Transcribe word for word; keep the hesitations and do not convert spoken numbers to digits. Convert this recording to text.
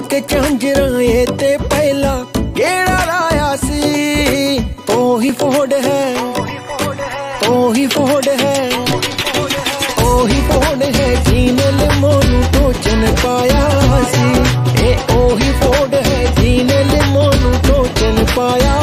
के झांजराए ते पहला केड़ा लाया सी। ओही फोड़ है, ओही फोड़ है, ओही फोड़ है जीने ले मोनू टोचन पाया सी। ए ओही फोड़ है जीने ले मोनू टोचन पाया